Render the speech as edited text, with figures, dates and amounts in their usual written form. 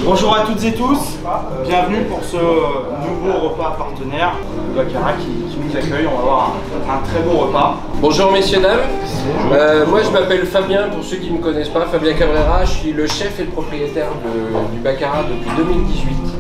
Bonjour à toutes et tous, bienvenue pour ce nouveau repas partenaire de Baccarat qui nous accueille. On va avoir un très beau repas. Bonjour messieurs, dames. Moi je m'appelle Fabien, pour ceux qui ne me connaissent pas, Fabien Cabrera. Je suis le chef et le propriétaire du Baccarat depuis 2018.